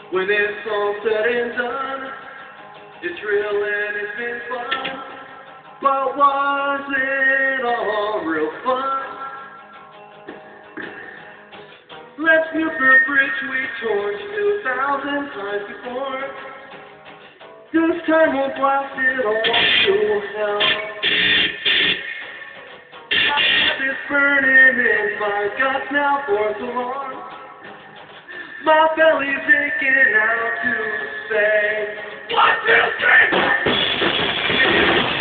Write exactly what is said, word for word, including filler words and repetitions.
When it's all said and done, it's real and it's been fun. But was it all real fun? Let's build the bridge we torched a thousand times before. This time we'll blast it all to hell. It's burning in my guts now for so long. My belly's aching out to say, one, two, three!